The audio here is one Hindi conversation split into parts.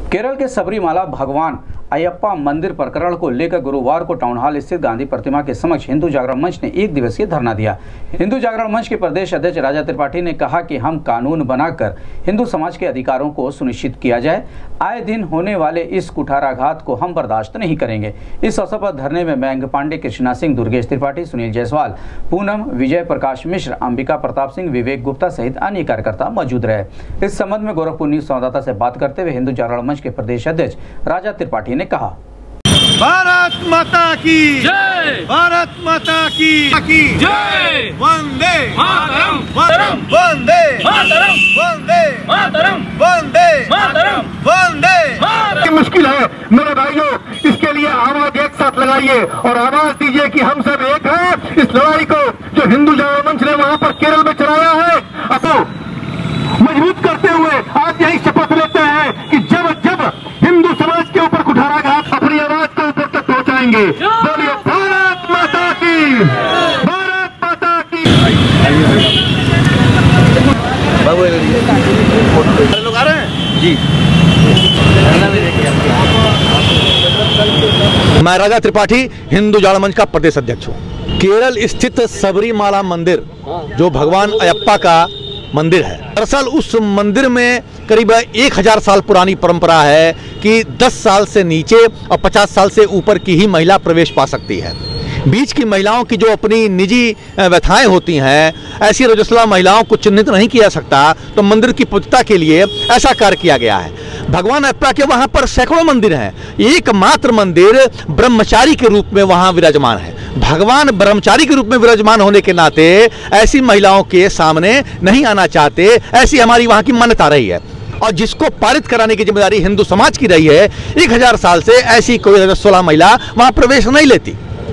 केरल के सबरीमाला भगवान अयप्पा मंदिर प्रकरण को लेकर गुरुवार को टाउन हॉल स्थित गांधी प्रतिमा के समक्ष हिंदू जागरण मंच ने 1 दिवसीय धरना दिया। हिंदू जागरण मंच के प्रदेश अध्यक्ष राजा त्रिपाठी ने कहा कि हम कानून बनाकर हिंदू समाज के अधिकारों को सुनिश्चित किया जाए। आए दिन होने वाले इस कुठाराघात को हम बर्दाश्त नहीं करेंगे। इस अवसर पर धरने में मयंक पांडे, कृष्णा सिंह, दुर्गेश त्रिपाठी, सुनील जायसवाल, पूनम, विजय प्रकाश मिश्र, अंबिका प्रताप सिंह, विवेक गुप्ता सहित अन्य कार्यकर्ता मौजूद रहे। इस संबंध में गोरखपुर न्यूज संवाददाता से बात करते हुए हिंदू जागरण मंच के प्रदेश अध्यक्ष राजा त्रिपाठी ने कहा, भारत माता की जय, भारत माता की जय, वंदे मातरम, वंदे मातरम, वंदे मातरम, वंदे मातरम, वंदे मातरम। मुश्किल है मेरे भाइयों, इसके लिए आवाज एक साथ लगाइए और आवाज दीजिए कि हम सब एक हैं। इस लड़ाई को जो हिंदू जागरण मंच ने वहां पर केरल में चलाया है, अब मजबूत करते हुए आज यही शपथ लेते हैं कि जब जब हिंदू समाज के ऊपर कुठाराघात अपनी आवाज को ऊपर तक पहुंचाएंगे। बोलिए भारत माता की, भारत माता की। लोग आ रहे हैं जी। मैं राजा त्रिपाठी हिंदू जागरण मंच का प्रदेश अध्यक्ष हूँ। केरल स्थित सबरीमाला मंदिर जो भगवान अयप्पा का मंदिर है, दरअसल उस मंदिर में करीब 1000 साल पुरानी परंपरा है कि 10 साल से नीचे और 50 साल से ऊपर की ही महिला प्रवेश पा सकती है। बीच की महिलाओं की जो अपनी निजी व्यथाएं होती हैं, ऐसी रजस्वला महिलाओं को चिन्हित नहीं किया सकता, तो मंदिर की पवित्रता के लिए ऐसा कार्य किया गया है। भगवान अयप्पा के वहाँ पर सैकड़ों मंदिर हैं, एकमात्र मंदिर ब्रह्मचारी के रूप में वहाँ विराजमान है। भगवान ब्रह्मचारी के रूप में विराजमान होने के नाते ऐसी महिलाओं के सामने नहीं आना चाहते, ऐसी हमारी वहाँ की मान्यता रही है और जिसको पारित कराने की जिम्मेदारी हिंदू समाज की रही है। 1000 साल से ऐसी कोई रजस्वला महिला वहाँ प्रवेश नहीं लेती।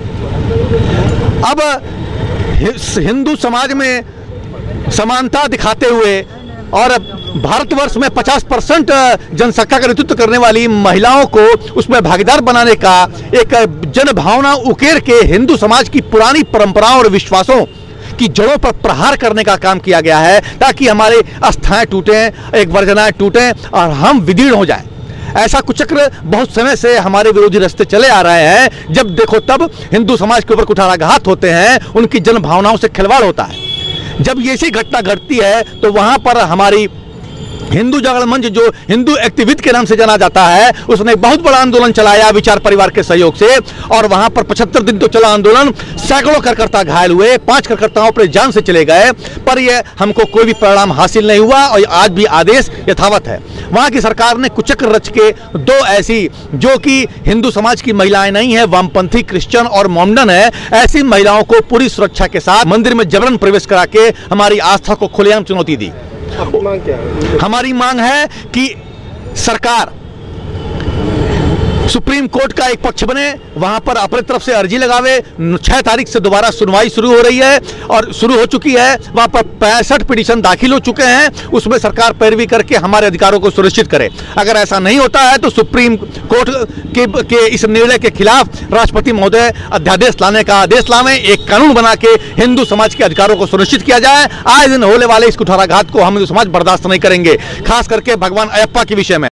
अब हिंदू समाज में समानता दिखाते हुए और भारतवर्ष में 50% जनसंख्या का नेतृत्व करने वाली महिलाओं को उसमें भागीदार बनाने का एक जन भावना उकेर के हिंदू समाज की पुरानी परंपराओं और विश्वासों की जड़ों पर प्रहार करने का काम किया गया है, ताकि हमारे आस्थाएं टूटें, एक वर्जनाएं टूटें और हम विदीर्ण हो जाएं। ऐसा कुचक्र बहुत समय से हमारे विरोधी रास्ते चले आ रहे हैं। जब देखो तब हिंदू समाज के ऊपर कुठाराघात होते हैं, उनकी जन भावनाओं से खिलवाड़ होता है। जब ये ऐसी घटना घटती है तो वहां पर हमारी हिंदू जागरण मंच, जो हिंदू एक्टिविस्ट के नाम से जाना जाता है, उसने एक बहुत बड़ा आंदोलन चलाया विचार परिवार के सहयोग से, और वहां पर 75 दिन तो चला आंदोलन। सैकड़ों कार्यकर्ता घायल हुए, 5 कार्यकर्ताओं पर जान से चले गए, पर यह हमको कोई भी परिणाम हासिल नहीं हुआ और आज भी आदेश यथावत है। वहां की सरकार ने कुचक्र रच के 2 ऐसी, जो कि हिंदू समाज की महिलाएं नहीं है, वामपंथी क्रिश्चियन और मोमडन है, ऐसी महिलाओं को पूरी सुरक्षा के साथ मंदिर में जबरन प्रवेश करा के हमारी आस्था को खुलेआम चुनौती दी। मांग क्या है? हमारी मांग है कि सरकार सुप्रीम कोर्ट का एक पक्ष बने, वहां पर अपनी तरफ से अर्जी लगावे। 6 तारीख से दोबारा सुनवाई शुरू हो रही है और शुरू हो चुकी है। वहां पर 65 पिटीशन दाखिल हो चुके हैं, उसमें सरकार पैरवी करके हमारे अधिकारों को सुनिश्चित करे। अगर ऐसा नहीं होता है तो सुप्रीम कोर्ट के इस निर्णय के खिलाफ राष्ट्रपति महोदय अध्यादेश लाने का आदेश लावे, एक कानून बना के हिंदू समाज के अधिकारों को सुनिश्चित किया जाए। आए दिन होने वाले इस कुठाराघात को हम हिंदू समाज बर्दाश्त नहीं करेंगे, खास करके भगवान अयप्पा के विषय में।